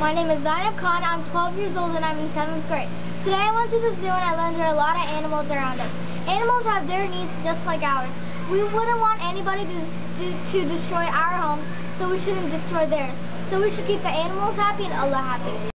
My name is Zainab Khan. I'm 12 years old and I'm in 7th grade. Today I went to the zoo and I learned there are a lot of animals around us. Animals have their needs just like ours. We wouldn't want anybody to destroy our homes, so we shouldn't destroy theirs. So we should keep the animals happy and Allah happy.